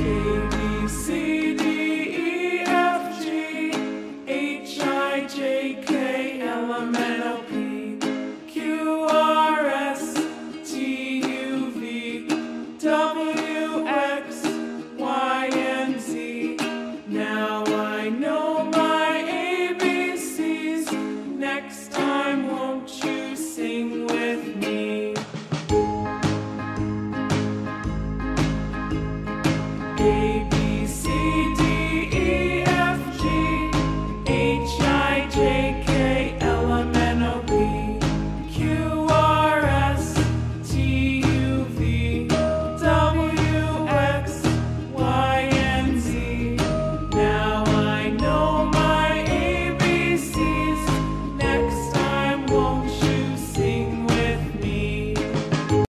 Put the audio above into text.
A, B, C, D, E, F, G, H, I, J, K, L, M, N, O, P, Q, R, S, T, U, V, W, X, Y, and Z. Now I know my ABCs. Next time, won't you sing with me? A,